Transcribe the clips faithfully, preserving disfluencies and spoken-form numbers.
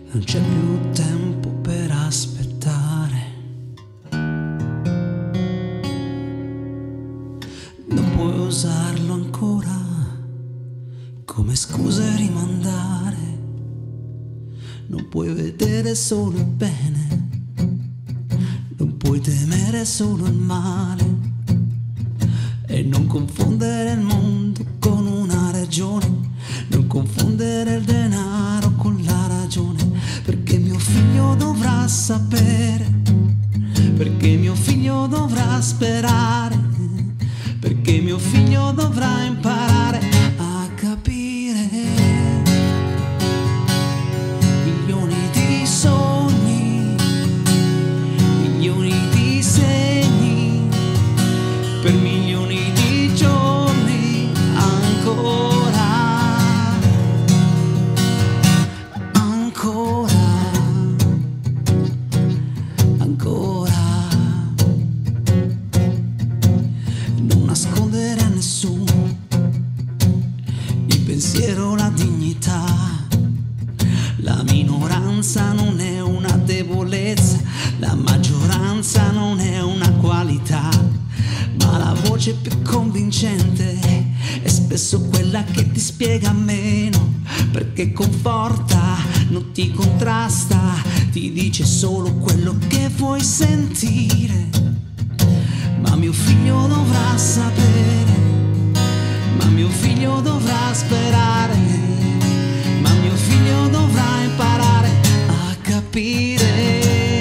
Non c'è più tempo per aspettare, non puoi usarlo ancora come scusa e rimandare. Non puoi vedere solo il bene, non puoi temere solo il male e non confondere il mondo con una regione, non confondere il denaro con la ragione, perché mio figlio dovrà sapere, perché mio figlio dovrà sperare, perché mio figlio dovrà imparare a capire. Milioni di sogni, milioni di segni, per milioni di giorni ancora, ancora, ancora. Non nascondere a nessuno il pensiero, la dignità. La minoranza non è una debolezza, la maggioranza non è una qualità, ma la voce più convincente è spesso quella che ti spiega meno, perché conforta, non ti contrasta, ti dice solo quello che vuoi sentire. Ma mio figlio dovrà sapere, ma mio figlio dovrà sperare, ma mio figlio dovrà imparare a capire.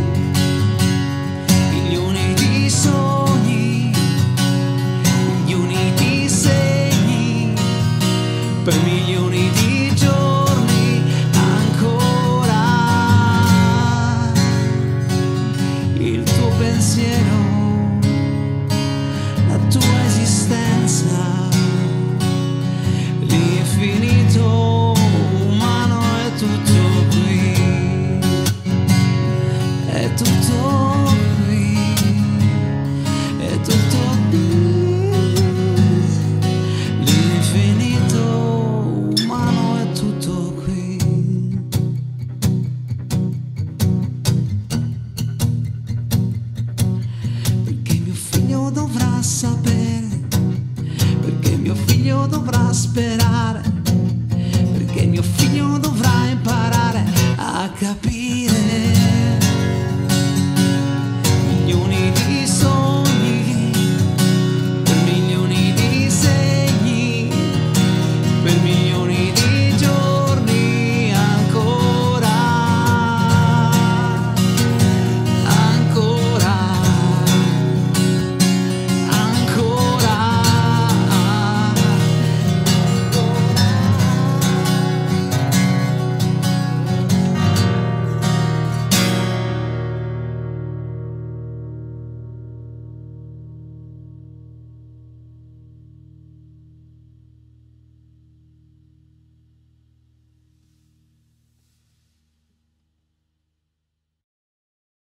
Milioni di sogni, milioni di segni, per milioni di giorni ancora. Il tuo pensiero, la tua esistenza, l'infinito umano è tutto qui, è tutto qui, è tutto qui, l'infinito umano è tutto qui. Perché mio figlio dovrà sapere, perché mio figlio dovrà sperare, perché mio figlio dovrà imparare a capire.